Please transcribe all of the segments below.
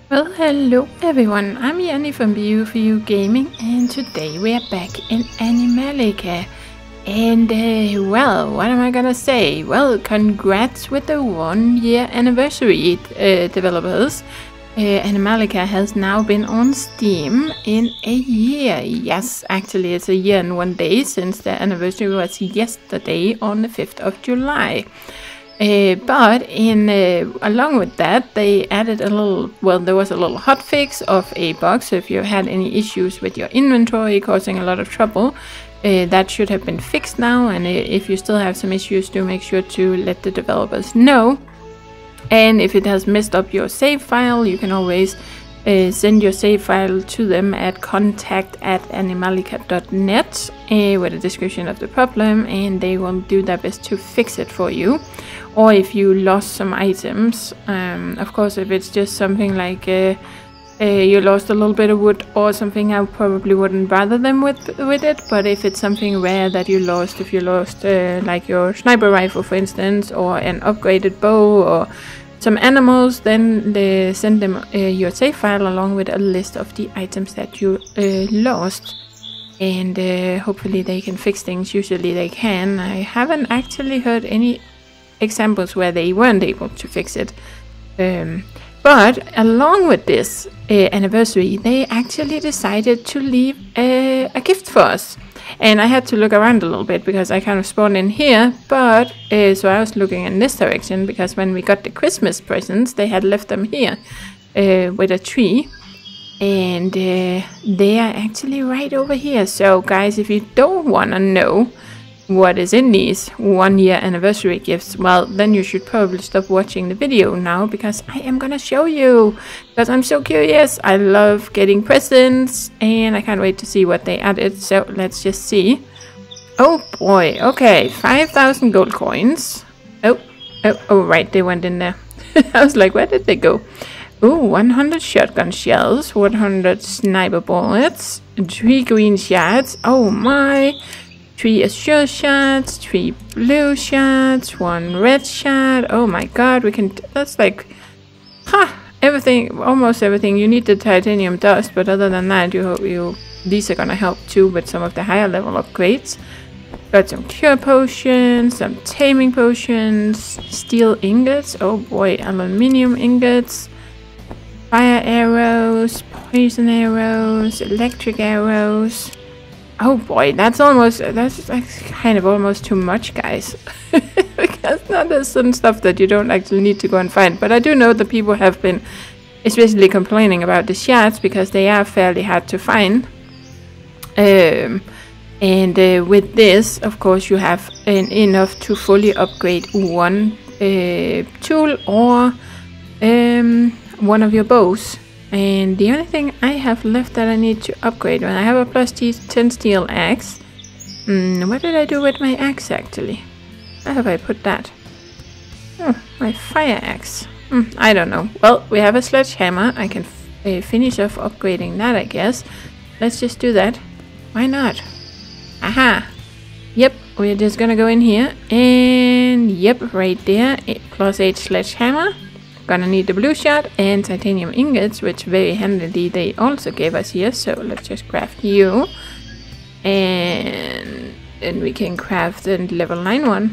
Well, hello everyone, I'm Yanni from BioFu Gaming, and today we are back in Animallica. And well, what am I gonna say? Well, congrats with the 1-year anniversary, developers. Animallica has now been on Steam in a year. Yes, actually it's a year and 1 day since the anniversary was yesterday on the 5th of July. But along with that, they added a little, well, there was a little hotfix of a bug. So if you had any issues with your inventory causing a lot of trouble, that should have been fixed now. And if you still have some issues, do make sure to let the developers know. And if it has messed up your save file, you can always send your save file to them at contact@animallica.net with a description of the problem, and they will do their best to fix it for you. Or if you lost some items, of course, if it's just something like you lost a little bit of wood or something, I probably wouldn't bother them with it. But if it's something rare that you lost, if you lost like your sniper rifle, for instance, or an upgraded bow or some animals, then they send them your save file along with a list of the items that you lost. And hopefully they can fix things. Usually they can. I haven't actually heard any examples where they weren't able to fix it. But along with this anniversary, they actually decided to leave a gift for us. And I had to look around a little bit because I kind of spawned in here. But so I was looking in this direction because when we got the Christmas presents, they had left them here with a tree. And they are actually right over here. So guys, if you don't want to know what is in these 1-year anniversary gifts, well, then you should probably stop watching the video now, because I am gonna show you, because I'm so curious. I love getting presents and I can't wait to see what they added. So let's just see. Oh boy, okay, 5,000 gold coins. Oh right, they went in there. I was like, where did they go? Oh, 100 shotgun shells, 100 sniper bullets, 3 green shots. Oh my, 3 azure shots, 3 blue shots, 1 red shot. Oh my god, we can, that's like, everything, almost everything. You need the titanium dust, but other than that, these are gonna help too with some of the higher level upgrades. Got some cure potions, some taming potions, steel ingots. Oh boy, aluminium ingots, fire arrows, poison arrows, electric arrows. Oh boy, that's kind of almost too much, guys. Because now there's some stuff that you don't actually need to go and find. But I do know that people have been especially complaining about the shards because they are fairly hard to find. With this, of course, you have enough to fully upgrade one tool or one of your bows. And the only thing I have left that I need to upgrade, when I have a plus 10 steel axe. What did I do with my axe actually? Where have I put that? Oh, my fire axe. I don't know. Well, we have a sledgehammer. I can finish off upgrading that, I guess. Let's just do that. Why not? Aha! Yep, we're just gonna go in here. And yep, right there. Plus 8 sledgehammer. Gonna need the blue shot and titanium ingots, which very handily they also gave us here. So let's just craft you, and then we can craft the level 9 one.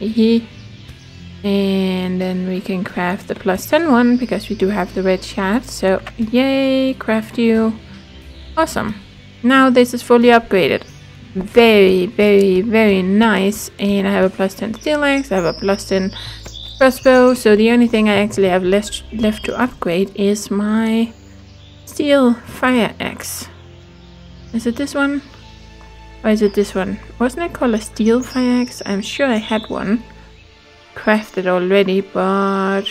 And then we can craft the plus 10 one because we do have the red shot. So yay, craft you. Awesome. Now this is fully upgraded. Very, very, very nice. And I have a plus 10 steel axe. I have a plus 10 crossbow, so the only thing I actually have left to upgrade is my steel fire axe. Is it this one? Or is it this one? Wasn't it called a steel fire axe? I'm sure I had one crafted already, but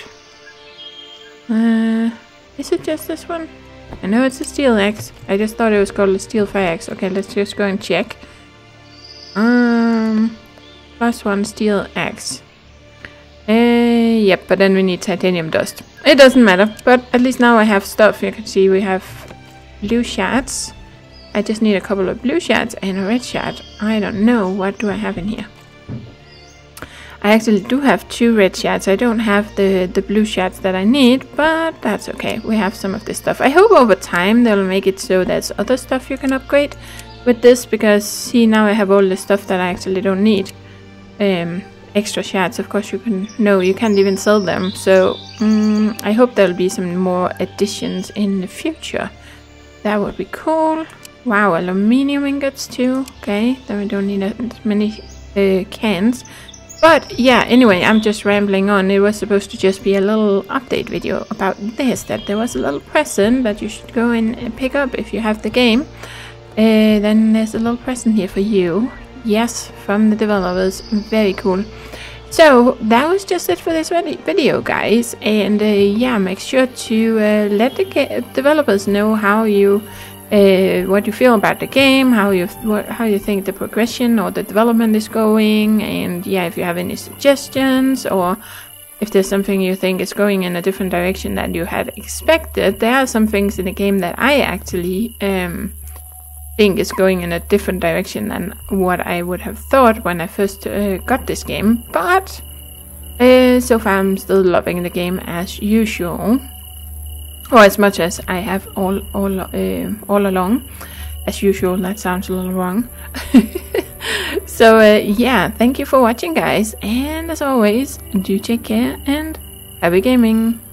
is it just this one? I know it's a steel axe. I just thought it was called a steel fire axe. Okay, let's just go and check. Plus 1 steel axe. Yep, but then we need titanium dust. It doesn't matter, but at least now I have stuff. You can see we have blue shards. I just need a couple of blue shards and a red shard. I don't know, what do I have in here? I actually do have 2 red shards. I don't have the blue shards that I need, but that's okay. We have some of this stuff. I hope over time they'll make it so there's other stuff you can upgrade with this, because see, now I have all the stuff that I actually don't need. Extra shards, of course, you can't even sell them. So I hope there'll be some more additions in the future. That would be cool. Wow, aluminium ingots too. Okay, then we don't need as many cans. But yeah, anyway, I'm just rambling on. It was supposed to just be a little update video about this, that there was a little present that you should go and pick up if you have the game. Then there's a little present here for you. Yes, from the developers. Very cool. So that was just it for this video, guys. And yeah, make sure to let the developers know how you what you feel about the game, how you think the progression or the development is going, and yeah, if you have any suggestions, or if there's something you think is going in a different direction than you had expected. There are some things in the game that I actually think is going in a different direction than what I would have thought when I first got this game, but so far I'm still loving the game as usual. Or as much as I have all along. As usual, that sounds a little wrong. So yeah, thank you for watching, guys, and as always, do take care and happy gaming.